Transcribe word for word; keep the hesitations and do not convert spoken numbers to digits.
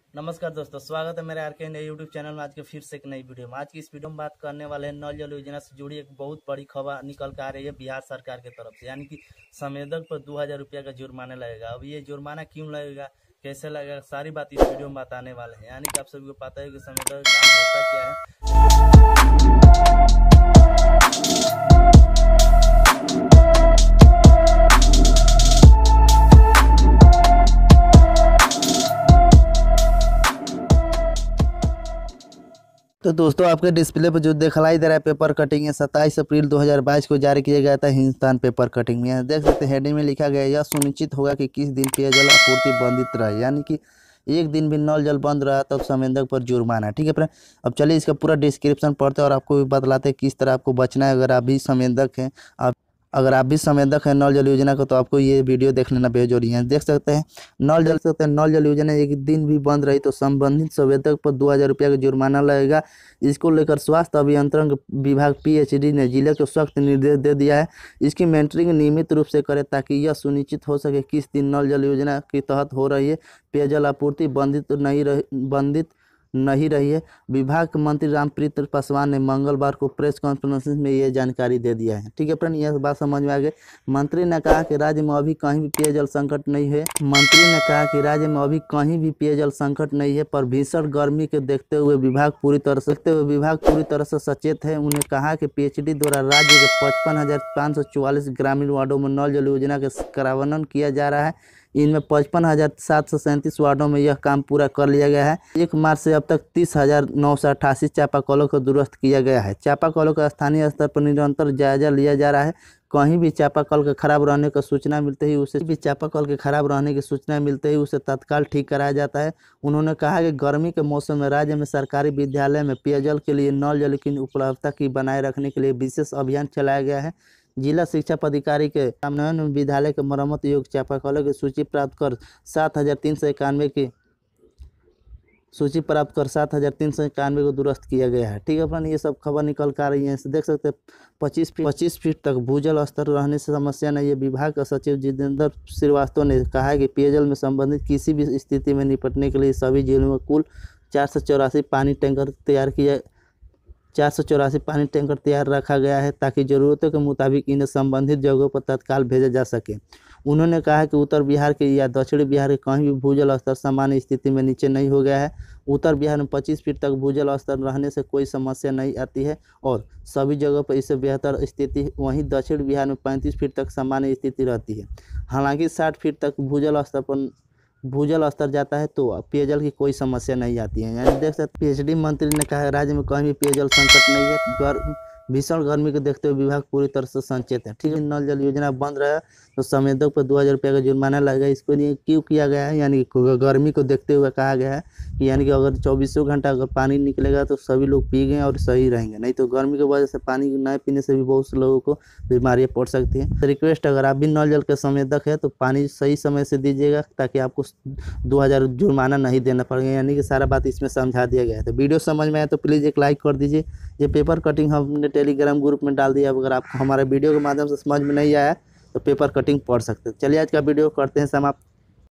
नमस्कार दोस्तों, स्वागत है मेरे आर के नए यूट्यूब चैनल में। आज के फिर से एक नई वीडियो में आज की इस वीडियो में बात करने वाले हैं नल जल योजना से जुड़ी एक बहुत बड़ी खबर निकल कर आ रही है बिहार सरकार की तरफ से, यानी कि संवेदक पर दो हजार रुपया का जुर्माना लगेगा। अब ये जुर्माना क्यों लगेगा, कैसे लगेगा, सारी बात इस वीडियो में बताने वाले हैं। यानी कि आप सभी को पता है कि संवेदक का काम होता क्या है। तो दोस्तों, आपके डिस्प्ले पर जो दिखलाई दे रहा है पेपर कटिंग है सत्ताईस अप्रैल दो हज़ार बाईस को जारी किया गया था हिंदुस्तान पेपर कटिंग में। देख सकते हैं हेडिंग में लिखा गया है, यह सुनिश्चित होगा कि किस दिन पेयजल आपूर्ति बाधित रहे, यानी कि एक दिन भी नल जल बंद रहा तब संवेदक पर जुर्माना। ठीक है फ्रेंड, अब चलिए इसका पूरा डिस्क्रिप्शन पढ़ते हैं और आपको भी बतलाते हैं किस तरह आपको बचना है। अगर आप भी संवेदक हैं आप अगर आप भी संवेदक हैं नल जल योजना को, तो आपको ये वीडियो देख लेना बेहद जरूरी है। देख सकते हैं नल जल सकते हैं नल जल योजना एक दिन भी बंद रही तो संबंधित संवेदक पर दो हजार रुपया का जुर्माना लगेगा। इसको लेकर स्वास्थ्य अभियंत्रण विभाग पीएचडी ने जिले को सख्त निर्देश दे दिया है। इसकी मॉनिटरिंग नियमित रूप से करे ताकि यह सुनिश्चित हो सके किस दिन नल जल योजना के तहत हो रही है पेयजल आपूर्ति बंधित नहीं रही बंधित नहीं रही है। विभाग के मंत्री रामप्रीत पासवान ने मंगलवार को प्रेस कॉन्फ्रेंस में ये जानकारी दे दिया है। ठीक है फ्रेंड, यह बात समझ में आ गई। मंत्री ने कहा कि राज्य में अभी कहीं भी पेयजल संकट नहीं है मंत्री ने कहा कि राज्य में अभी कहीं भी पेयजल संकट नहीं है, पर भीषण गर्मी के देखते हुए विभाग पूरी तरह से देखते हुए विभाग पूरी तरह से सचेत है। उन्हें कहा कि पीएचडी द्वारा राज्य के पचपन हजार पाँच सौ चौवालीस ग्रामीण वार्डों में नल जल योजना के कार्यान्वयन किया जा रहा है। इनमें पचपन हजार सात सौ सैंतीस वार्डों में यह काम पूरा कर लिया गया है। एक मार्च से अब तक तीस हजार नौ सौ अट्ठासी चापाकलों को दुरुस्त किया गया है। चापाकलों का स्थानीय स्तर पर निरंतर जायजा लिया जा रहा है। कहीं भी चापाकल के खराब रहने की सूचना मिलते ही उसे भी चापाकल के खराब रहने की सूचना मिलते ही उसे तत्काल ठीक कराया जाता है। उन्होंने कहा कि गर्मी के मौसम में राज्य में सरकारी विद्यालय में पेयजल के लिए नल जल की उपलब्धता की बनाए रखने के लिए विशेष अभियान चलाया गया है। जिला शिक्षा पदाधिकारी के कार्यान्वयन में विद्यालय के मरम्मत योग्य चापाकलों की सूची प्राप्त कर सात हजार तीन सौ इक्यानवे की सूची प्राप्त कर सात हजार तीन सौ इक्यानवे को दुरुस्त किया गया है। ठीक है फ्रेंड, ये सब खबर निकल कर आ रही है। देख सकते हैं पच्चीस फीट पच्चीस फीट तक भूजल स्तर रहने से समस्या नहीं है। विभाग का सचिव जितेंद्र श्रीवास्तव ने कहा है कि पेयजल में संबंधित किसी भी स्थिति में निपटने के लिए सभी जिलों में कुल चार सौ चौरासी पानी टैंकर तैयार किया चार सौ चौरासी पानी टैंकर तैयार रखा गया है ताकि जरूरतों के मुताबिक इन्हें संबंधित जगहों पर तत्काल भेजा जा सके। उन्होंने कहा कि उत्तर बिहार के या दक्षिण बिहार के कहीं भी भूजल स्तर सामान्य स्थिति में नीचे नहीं हो गया है। उत्तर बिहार में पच्चीस फीट तक भूजल स्तर रहने से कोई समस्या नहीं आती है और सभी जगहों पर इससे बेहतर स्थिति। वहीं दक्षिण बिहार में पैंतीस फीट तक सामान्य स्थिति रहती है। हालांकि साठ फीट तक भूजल स्तर पर भूजल स्तर जाता है तो पेयजल की कोई समस्या नहीं आती है। यानी देख सकते पीएचडी मंत्री ने कहा है राज्य में कहीं भी पेयजल संकट नहीं है। गर्म भीषण गर्मी को देखते हुए विभाग पूरी तरह से सचेत है। ठीक है, नल जल योजना बंद रहा तो संवेदक पर दो हजार रुपया का जुर्माना लगेगा। इसको लिए क्यों किया गया है, यानी गर्मी को देखते हुए कहा गया है कि यानी कि अगर चौबीसों घंटा अगर पानी निकलेगा तो सभी लोग पी गए और सही रहेंगे, नहीं तो गर्मी की वजह से पानी न पीने से भी बहुत से लोगों को बीमारियां पड़ सकती हैं। तो रिक्वेस्ट, अगर आप भी नल जल के संवेदक है तो पानी सही समय से दीजिएगा ताकि आपको दो हजार जुर्माना नहीं देना पड़ेगा। यानी कि सारा बात इसमें समझा दिया गया है। तो वीडियो समझ में आया तो प्लीज़ एक लाइक कर दीजिए। ये पेपर कटिंग हमने टेलीग्राम ग्रुप में डाल दिया। अगर आपको हमारे वीडियो के माध्यम से समझ में नहीं आया तो पेपर कटिंग पढ़ सकते हैं। चलिए आज का वीडियो करते हैं समाप्त।